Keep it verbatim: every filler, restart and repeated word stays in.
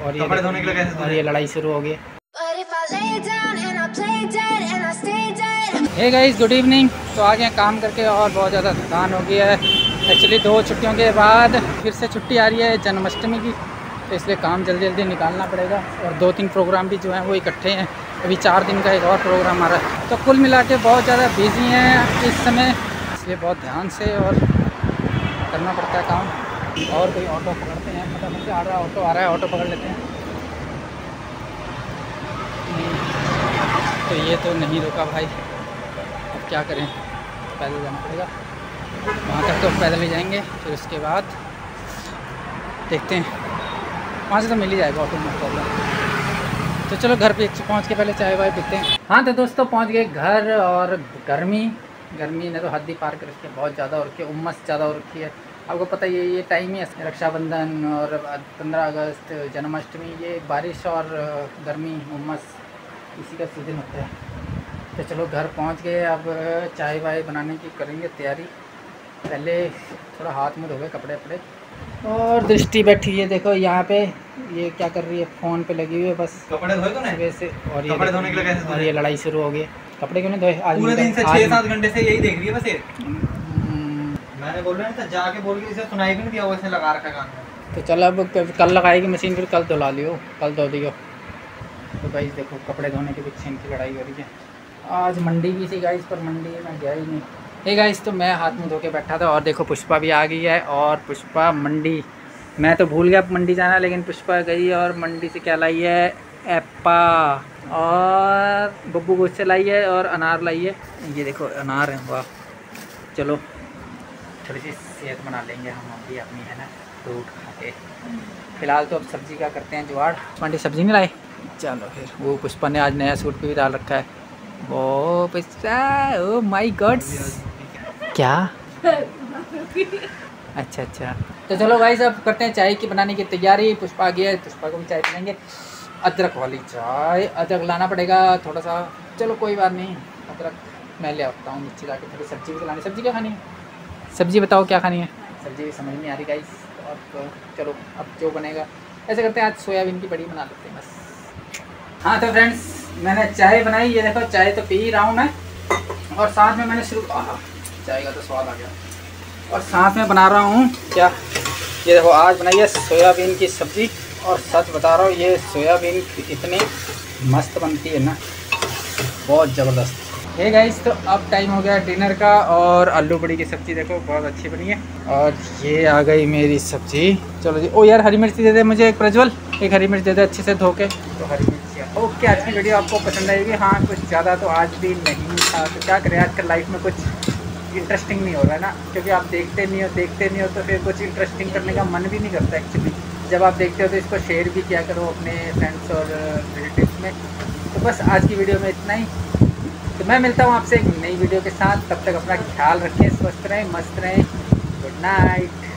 और ये धोने के लिए और ये लड़ाई शुरू हो गई। Hey guys good evening. तो आ गए काम करके और बहुत ज़्यादा थकान हो गई है। एक्चुअली दो छुट्टियों के बाद फिर से छुट्टी आ रही है जन्माष्टमी की, तो इसलिए काम जल्दी जल्दी निकालना पड़ेगा। और दो तीन प्रोग्राम भी जो हैं वो इकट्ठे हैं। अभी चार दिन का एक और प्रोग्राम आ रहा है, तो कुल मिला के बहुत ज़्यादा बिजी हैं इस समय, इसलिए बहुत ध्यान से और करना पड़ता है काम। और कोई ऑटो पकड़ते हैं, फटाफट से आ रहा है ऑटो आ रहा है ऑटो पकड़ लेते हैं। तो ये तो नहीं रुका भाई, अब क्या करें, पैदल जाना पड़ेगा वहाँ तक। तो पैदल ही जाएंगे, फिर उसके बाद देखते हैं, वहाँ से तो मिल ही जाएगा ऑटो में प्रॉब्लम। तो चलो घर पे पहुँच के पहले चाय वाय पीते हैं। हाँ तो दोस्तों पहुँच गए घर, और गर्मी गर्मी ने तो हद ही पार कर रखी है, बहुत ज़्यादा हो रखी है, उम्मस ज़्यादा हो रखी है। आपको पता ही है ये टाइम ही है रक्षाबंधन और पंद्रह अगस्त जन्माष्टमी, ये बारिश और गर्मी उम्मस इसी का सीज़न होता है। तो चलो घर पहुंच गए, अब चाय वाय बनाने की करेंगे तैयारी। पहले थोड़ा हाथ मुँह धोए, कपड़े वपड़े। और दृष्टि बैठी है देखो यहाँ पे, ये क्या कर रही है, फ़ोन पे लगी हुई है बस। कपड़े धोए तो नहीं सुबह से, और ये कपड़े धोने के लिए कैसे, और ये लड़ाई शुरू हो गई। कपड़े क्यों नहीं धोए आज? पूरे दिन से छः सात घंटे से यही देख रही है बस ये। मैंने बोल रहा था जाके बोल के इसे सुनाई भी नहीं दिया, वो इसने लगा रखा कान में। तो चल अब कल लगाएगी मशीन, फिर कल धुला लियो, कल धो दियो। तो गाइस देखो कपड़े धोने के पीछे इनकी लड़ाई हो रही है। आज मंडी भी थी गाइस, पर मंडी में गया ही नहीं। हे गाइस तो मैं हाथ मुँह धो के बैठा था, और देखो पुष्पा भी आ गई है। और पुष्पा मंडी, मैं तो भूल गया मंडी जाना, लेकिन पुष्पा गई और मंडी से क्या लाई है, एप्पा और बब्बू गोश्त लाई है, और अनार लाई है। ये देखो अनार है, वाह। चलो थोड़ी सी सेहत बना लेंगे हम अभी अपनी, है ना, फ्रूट खा के। फिलहाल तो अब सब्ज़ी का करते हैं जुगाड़। मंडी सब्ज़ी नहीं लाए, चलो फिर। वो पुष्पा ने आज नया सूट भी डाल रखा है, वो पुष्पा, ओ माय गॉड्स। क्या अच्छा अच्छा। तो चलो भाई सब करते हैं चाय की बनाने की तैयारी। पुष्पा आ गया है, पुष्पा को भी चाय पिलाएंगे, अदरक वाली चाय। अदरक लाना पड़ेगा थोड़ा सा, चलो कोई बात नहीं, अदरक मैं ले आता हूँ नीचे जाके। थोड़ी सब्ज़ी भी लानी। सब्ज़ी क्या खानी है, सब्ज़ी बताओ क्या खानी है? सब्ज़ी भी समझ नहीं आ रही गाइस। और तो चलो अब जो बनेगा ऐसे करते हैं, आज सोयाबीन की बड़ी बना लेते हैं बस। हाँ तो फ्रेंड्स मैंने चाय बनाई, ये देखो चाय तो पी रहा हूँ मैं, और साथ में मैंने शुरू, चाय का तो स्वाद आ गया। और साथ में बना रहा हूँ क्या, ये देखो आज बनाई है सोयाबीन की सब्ज़ी। और सच बता रहा हूँ ये सोयाबीन इतनी मस्त बनती है ना, बहुत ज़बरदस्त। हे गाइस तो अब टाइम हो गया डिनर का, और आलू बड़ी की सब्ज़ी देखो बहुत अच्छी बनी है। और ये आ गई मेरी सब्ज़ी। चलो जी, ओ यार हरी मिर्च दे दे मुझे एक, प्रज्वल एक हरी मिर्च दे दे अच्छे से धो के। तो हरी मिर्च ओके। आज की वीडियो आपको पसंद आएगी। हाँ कुछ ज़्यादा तो आज भी नहीं था, तो क्या करें, आजकल लाइफ में कुछ इंटरेस्टिंग नहीं हो रहा है ना, क्योंकि आप देखते नहीं हो देखते नहीं हो तो फिर कुछ इंटरेस्टिंग करने का मन भी नहीं करता एक्चुअली। जब आप देखते हो तो इसको शेयर भी किया करो अपने फ्रेंड्स और रिलेटिव्स में। तो बस आज की वीडियो में इतना ही। तो मैं मिलता हूँ आपसे एक नई वीडियो के साथ, तब तक अपना ख्याल रखें, स्वस्थ रहें, मस्त रहें। Good night.